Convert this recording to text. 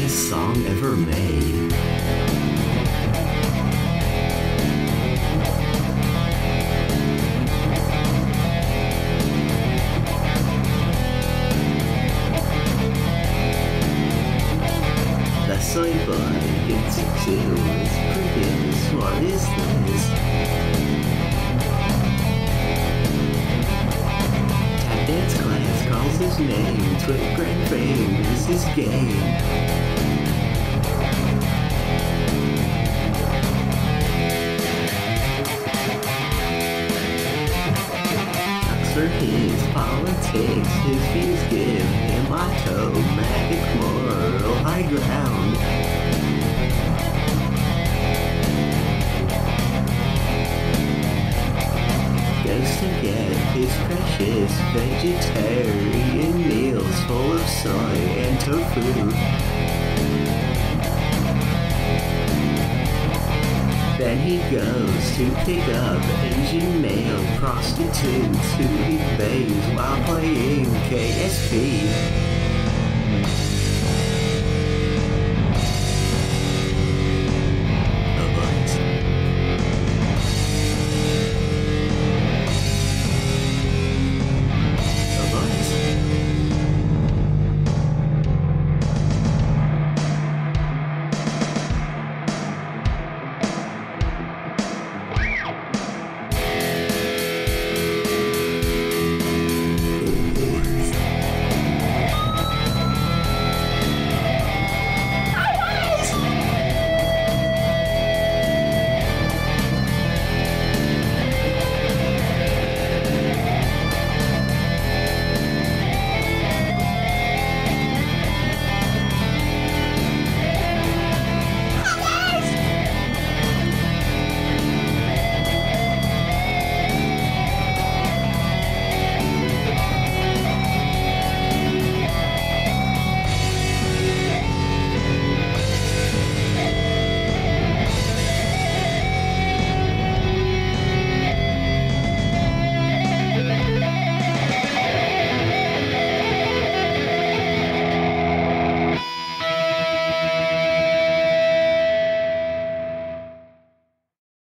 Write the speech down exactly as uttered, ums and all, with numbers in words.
greatest song ever made. The Soy Boy gets it too. It's crickets, what is this? Tap dance class calls his name. Twit grand fame is his game. For his politics, his views give him automatic moral high ground. Goes to get his precious vegetarian meals full of soy and tofu. Then he goes to pick up Asian male prostitutes who he bangs while playing K S P.